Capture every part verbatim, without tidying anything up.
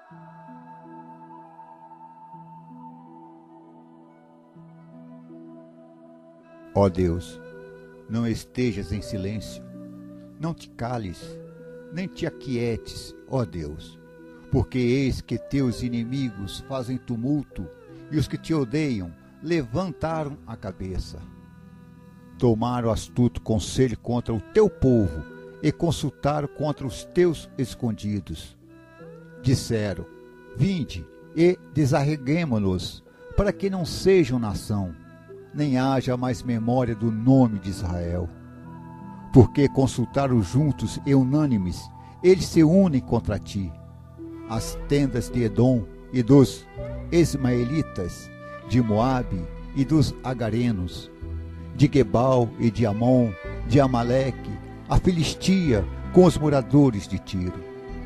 Ó Deus, não estejas em silêncio, não te cales, nem te aquietes, ó Deus, porque eis que teus inimigos fazem tumulto e os que te odeiam levantaram a cabeça. Tomaram astuto conselho contra o teu povo e consultaram contra os teus escondidos. Disseram: vinde e desarreguemo-nos, para que não sejam nação, nem haja mais memória do nome de Israel. Porque consultaram juntos e unânimes, eles se unem contra ti. As tendas de Edom e dos ismaelitas, de Moabe e dos agarenos, de Gebal e de Amon, de Amaleque, a Filistia com os moradores de Tiro.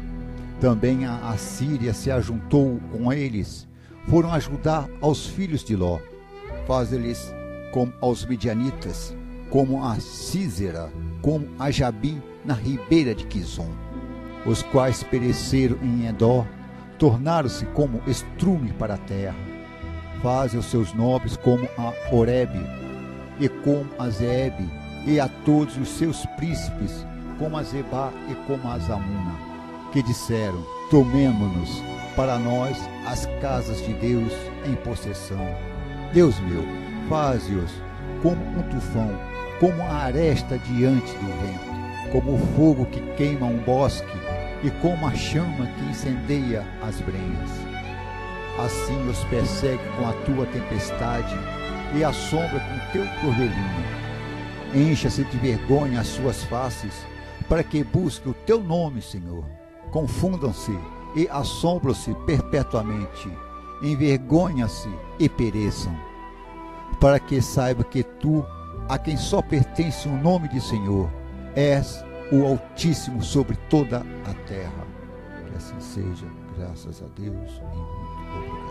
Também a Assíria se ajuntou com eles, foram ajudar aos filhos de Ló, faz-lhes como aos midianitas, como a Sísera, como a Jabim na ribeira de Quizon, os quais pereceram em Endor, tornaram-se como estrume para a terra. Faze os seus nobres como a Oreb, e como a Zeebe, e a todos os seus príncipes, como a Zebá e como a Zamuna, que disseram: tomemo-nos para nós as casas de Deus em possessão. Deus meu, faze-os como um tufão, como a aresta diante do vento, como o fogo que queima um bosque, e como a chama que incendeia as brenhas. Assim os persegue com a tua tempestade, e assombra com teu torbelino. Encha-se de vergonha as suas faces, para que busque o teu nome, Senhor. Confundam-se e assombram-se perpetuamente, envergonha-se e pereçam, para que saiba que tu, a quem só pertence o nome de Senhor, és o Altíssimo sobre toda a terra. Que assim seja, graças a Deus e muito obrigado.